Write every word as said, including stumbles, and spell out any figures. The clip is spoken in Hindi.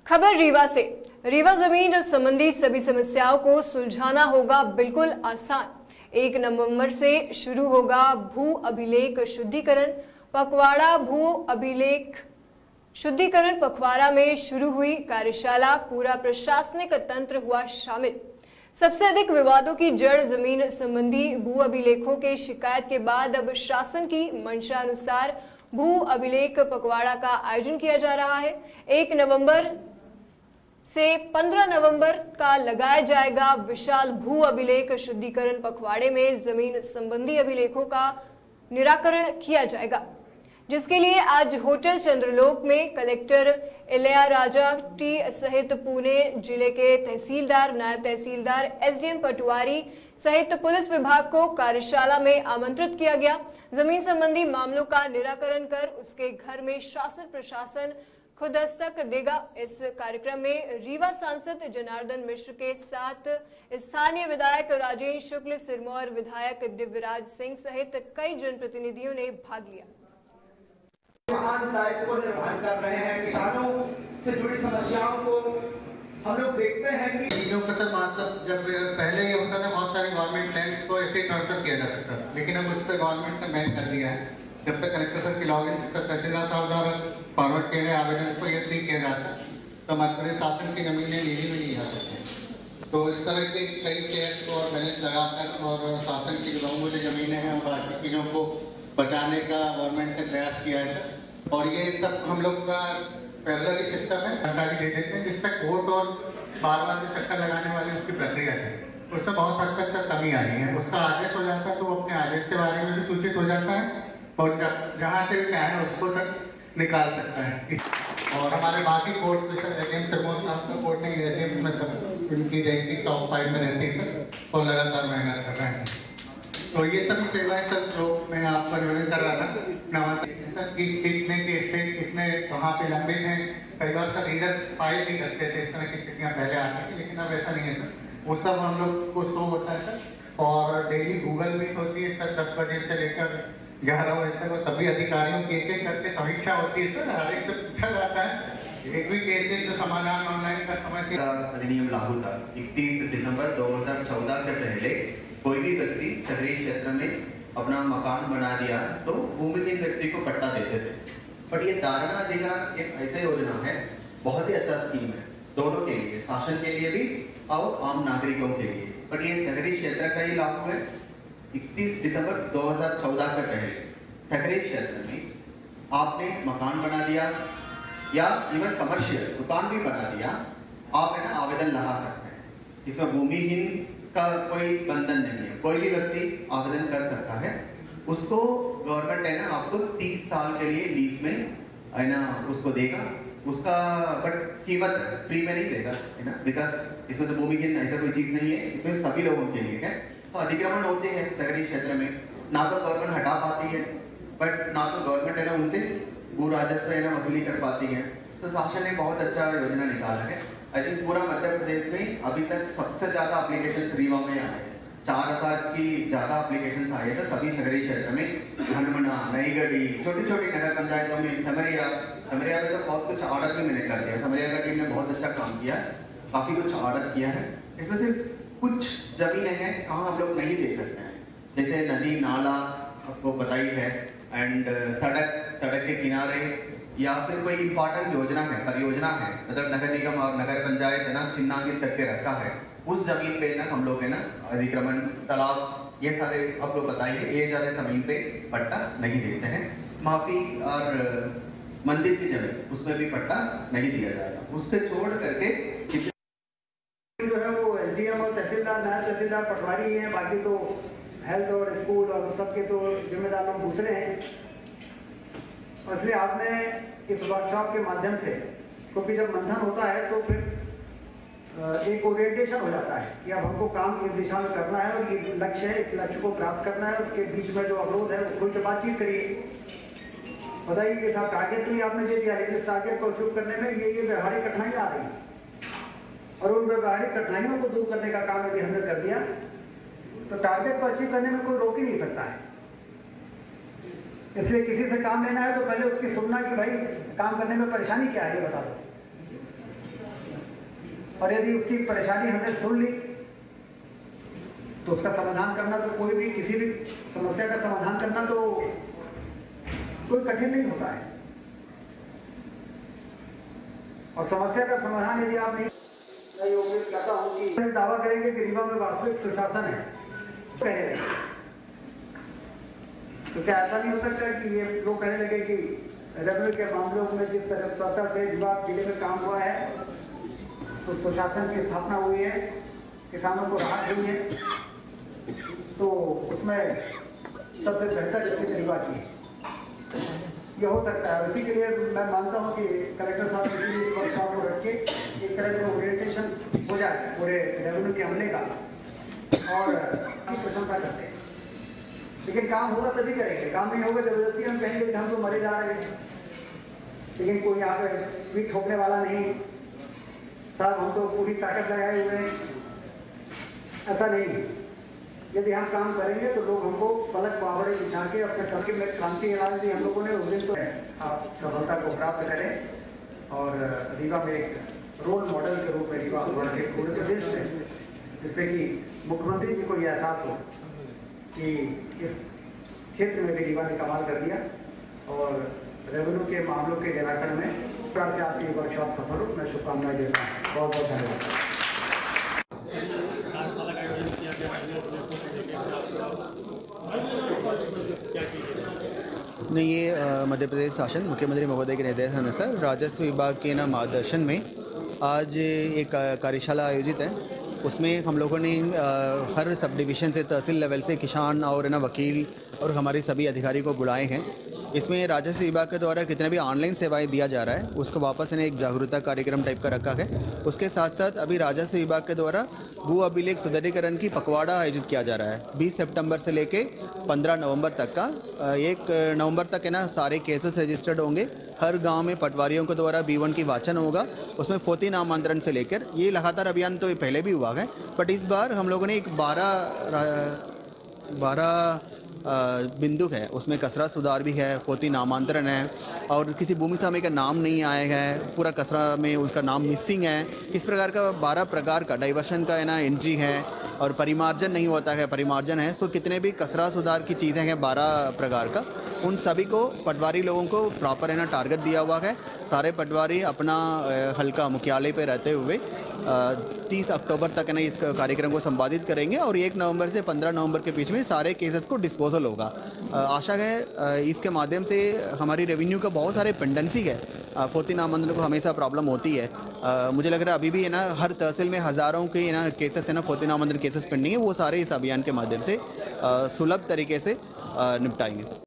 खबर रीवा से। रीवा जमीन संबंधी सभी समस्याओं को सुलझाना होगा बिल्कुल आसान। एक नवंबर से शुरू होगा भू अभिलेख शुद्धिकरण। पखवाड़ा भू अभिलेख शुद्धिकरण पखवाड़ा में शुरू हुई कार्यशाला, पूरा प्रशासनिक तंत्र हुआ शामिल। सबसे अधिक विवादों की जड़ जमीन संबंधी भू अभिलेखों के शिकायत के बाद अब शासन की मंशा अनुसार भू अभिलेख पखवाड़ा का आयोजन किया जा रहा है। एक नवंबर से पंद्रह नवंबर का लगाया जाएगा विशाल भू अभिलेख शुद्धिकरण। पखवाड़े में जमीन संबंधी अभिलेखों का निराकरण किया जाएगा, जिसके लिए आज होटल चंद्रलोक में कलेक्टर इलैयाराजा टी सहित पुणे जिले के तहसीलदार, नायब तहसीलदार, एसडीएम पटवारी सहित पुलिस विभाग को कार्यशाला में आमंत्रित किया गया। जमीन संबंधी मामलों का निराकरण कर उसके घर में शासन प्रशासन खुद दस्तक देगा। इस कार्यक्रम में रीवा सांसद जनार्दन मिश्र के साथ स्थानीय विधायक राजेंद्र शुक्ल, सिरमौर विधायक दिव्यराज सिंह सहित कई जनप्रतिनिधियों ने भाग लिया। महान दायित्व को निर्वहन कर रहे हैं। किसानों से जुड़ी समस्याओं को हम लोग देखते हैं कि चीजों का तो मतलब जब पहले ये होता था बहुत सारी गवर्नमेंट लैंड्स को ऐसे ही ट्रांसफर किया जा सकता था, लेकिन अब उस पर गवर्नमेंट ने बैन कर दिया है। जब तक कलेक्टर साहब की लॉगिन तहसीलदार साहब द्वारा फॉरवर्ड किए गए आवेदन को यस नहीं किया जाता तो मध्य प्रदेश शासन की जमीनें नीली में नहीं जा सकती। तो इस तरह के कई चेक और बैलेंस लगाकर और शासन की जो बहुमूल्य जमीनें हैं और बाकी चीज़ों को बचाने का गवर्नमेंट ने प्रयास किया है। और ये सब हम लोग का पैरेलल सिस्टम है, जानकारी दे देते हैं जिसमें कोर्ट और बार बार जो चक्कर लगाने वाली उसकी प्रक्रिया है, उसमें बहुत हद तक कमी आई है। उसका आदेश हो जाता है तो वो अपने आदेश के बारे में भी सूचित हो जाता है और जहाँ से क्या है उसको तक निकाल सकता है। और हमारे बाकी कोर्ट में सर एडीएम सिरमौर साहब का कोर्ट नहीं, एडीएम में सब इनकी रैंकिंग टॉप फाइव में रहती है और लगातार मेहनत कर रहे हैं। तो ये सभी सेवाएं सर जो मैं आपका निवेदन कर रहा था सर कि कितने के स्टेट कितने वहाँ पे लंबित हैं। कई बार सर रीडर फाइल नहीं रखते थे, इस तरह की स्थितियाँ पहले आती थी, लेकिन अब ऐसा नहीं है सर। वो सब हम लोग को शो होता है सर। और डेली गूगल मीट होती है सर दस बजे से लेकर ग्यारह बजे तक, और सभी अधिकारियों की एक एक करके समीक्षा होती है सर। हर एक से पूछा जाता है एक भी केस जो समाधान ऑनलाइन का समय से अधिनियम लागू था। इकतीस दिसंबर दो हज़ार चौदह से पहले कोई भी व्यक्ति शहरी क्षेत्र में अपना मकान बना दिया तो भूमिहीन व्यक्ति को पट्टा देते थे। बट ये धारणा अधिकार एक ऐसी योजना है, बहुत ही अच्छा स्कीम है दोनों के लिए, शासन के लिए भी और आम नागरिकों के लिए। बट ये शहरी क्षेत्र का ही लागू है। इकतीस दिसंबर दो हज़ार चौदह से पहले शहरी क्षेत्र में आपने मकान बना दिया या इवन कमर्शियल दुकान भी बना दिया, आप है ना आवेदन लगा सकते हैं। इसमें भूमिहीन का कोई बंधन नहीं है, कोई भी व्यक्ति आवेदन कर सकता है। उसको गवर्नमेंट है ना आपको तीस साल के लिए लीज में है ना उसको देगा। उसका बट कीमत फ्री में नहीं देगा है ना, बिकॉज इसमें तो भूमिहीन ऐसा कोई चीज़ नहीं है, इसमें सभी लोगों के लिए है। तो अधिक्रमण होते हैं शहरी क्षेत्र में, ना तो गवर्नमेंट हटा पाती है बट ना तो गवर्नमेंट है ना उनसे भू राजस्व है ना वसूली कर पाती है। तो शासन ने बहुत अच्छा योजना निकाला है। आई थिंक पूरा मध्य प्रदेश में अभी तक सबसे ज़्यादा एप्लीकेशन रीवा में आए, चार हज़ार की ज़्यादा एप्लीकेशन आए थे सभी शहरी क्षेत्र में। धनमना, नईगढ़ी, छोटी छोटी नगर पंचायतों में, समरिया समरिया में तो बहुत कुछ ऑर्डर भी मैंने कर दिया। समरिया का टीम ने बहुत अच्छा काम किया, काफ़ी कुछ ऑर्डर किया है। इसमें से कुछ जमीनें हैं कहाँ हम लोग नहीं दे सकते हैं, जैसे नदी नाला आपको बताई है, एंड सड़क सड़क के किनारे, या फिर कोई इंपॉर्टेंट योजना है, परियोजना है, मतलब नगर निगम और नगर पंचायत है ना चिन्हांकित करके रखा है, उस जमीन पे ना हम लोग है ना अधिक्रमण, तालाब, ये सारे आप लोग बताइए, ये सारे जमीन पे पट्टा नहीं देते हैं। माफी और मंदिर की जमीन उसमें भी पट्टा नहीं दिया जाएगा। उससे छोड़ करके जो है वो एसडीएम और तहसीलदार, नायब तहसीलदार, पटवारी हैं, बाकी तो हेल्थ और स्कूल और सबके तो जिम्मेदार लोग दूसरे हैं। और इसलिए आपने इस वर्कशॉप के माध्यम से, क्योंकि जब मंथन होता है तो फिर एक ओरिएंटेशन हो जाता है कि अब हमको काम इस दिशा में करना है और ये लक्ष्य है, इस लक्ष्य को प्राप्त करना है। उसके बीच में जो अवरोध है उसको से बातचीत करिए, बताइए कि साहब टारगेट तो ये आपने दे दिया, लेकिन इस टारगेट को अचीव करने में ये ये व्यवहारिक कठिनाइयाँ आ रही हैं, और उन व्यवहारिक कठिनाइयों को दूर करने का काम यदि हमने कर दिया तो टारगेट को अचीव करने में कोई रोक ही नहीं सकता है। इसलिए किसी से काम लेना है तो पहले उसकी सुनना कि भाई काम करने में परेशानी क्या है ये बता दो। और यदि उसकी परेशानी हमने सुन ली तो उसका समाधान करना, तो कोई भी किसी भी समस्या का समाधान करना तो कोई कठिन नहीं होता है। और समस्या का समाधान यदि आप नहीं, मैं ये कहता हूं कि दावा करेंगे कि रीवा में वास्तविक सुशासन है, कहेंगे तो क्या ऐसा नहीं हो सकता कि ये लोग कहने लगे कि रेवेन्यू के मामलों में जिस तरह से रीवा जिले में काम हुआ है तो सुशासन की स्थापना हुई है, किसानों को राहत हुई है, तो उसमें सबसे बेहतर स्थिति रीवा की ये हो सकता है। इसी के लिए मैं मानता हूँ कि कलेक्टर साहब इसीलिए वर्कशॉप को रख के एक तरह से ओरिएंटेशन हो जाए पूरे रेवेन्यू के अमले का, और प्रशंसा करते हैं। लेकिन काम होगा तभी करेंगे, काम नहीं होगा जबरदस्ती हम कहेंगे कि हम तो मरे जा रहे हैं, लेकिन कोई यहाँ पे पीठ ठोकने वाला नहीं साहब, हम तो पूरी ताकत लगाए हुए हैं, ऐसा नहीं। यदि हम काम करेंगे तो लोग हमको पलक पावड़े बिछा के अपने करके में क्रांति ऐलान दी हम लोगों ने, उस दिन तो आप सफलता को प्राप्त करें और रीवा में एक रोल मॉडल के रूप में रीवा हमारे पूरे प्रदेश में, जिससे कि मुख्यमंत्री जी को यह एहसास हो कि इस क्षेत्र में भी रीवा ने कमाल कर दिया और रेवेन्यू के मामलों के निराकरण में प्रकार से आपकी वर्कशॉप सफल हो। मैं शुभकामनाएं देता हूँ। बहुत बहुत धन्यवाद। नहीं, ये मध्य प्रदेश शासन मुख्यमंत्री महोदय के निर्देशानुसार राजस्व विभाग के ना मार्गदर्शन में आज एक कार्यशाला आयोजित है। उसमें हम लोगों ने हर सब डिवीज़न से, तहसील लेवल से किसान और ना वकील और हमारे सभी अधिकारी को बुलाए हैं। इसमें राजस्व विभाग के द्वारा कितने भी ऑनलाइन सेवाएं दिया जा रहा है उसको वापस इन्हें एक जागरूकता कार्यक्रम टाइप का रखा है। उसके साथ साथ अभी राजस्व विभाग के द्वारा भू अभिलेख सुदृढ़ीकरण की पखवाड़ा आयोजित किया जा रहा है। बीस सितंबर से लेके पंद्रह नवंबर तक का, एक नवंबर तक है ना सारे केसेस रजिस्टर्ड होंगे। हर गांव में पटवारियों के द्वारा बी वन की वाचन होगा। उसमें फोर्ती नामांतरण से लेकर ये लगातार अभियान तो पहले भी हुआ है, बट इस बार हम लोगों ने एक बारह बारह बिंदु है, उसमें कसरा सुधार भी है, फोर्ती नामांतरण है, और किसी भूमि स्वामी का नाम नहीं आया है, पूरा कसरा में उसका नाम मिसिंग है। इस प्रकार का बारह प्रकार का डाइवर्शन का है ना एंट्री है, और परिमार्जन नहीं होता है, परिमार्जन है। सो कितने भी कसरा सुधार की चीज़ें हैं बारह प्रकार का, उन सभी को पटवारी लोगों को प्रॉपर है ना टारगेट दिया हुआ है। सारे पटवारी अपना हल्का मुख्यालय पे रहते हुए तीस अक्टूबर तक है ना इस कार्यक्रम को संपादित करेंगे, और एक नवंबर से पंद्रह नवंबर के बीच में सारे केसेस को डिस्पोजल होगा। आशा है इसके माध्यम से हमारी रेवेन्यू का बहुत सारे पेंडेंसी है, फोर्ती नामांतरण को हमेशा प्रॉब्लम होती है। आ, मुझे लग रहा है अभी भी है ना हर तहसील में हज़ारों के ना केसेस है ना फोर्ती नामांतरण केसेस पेंडिंग है, वो सारे इस अभियान के माध्यम से सुलभ तरीके से निपटाएंगे।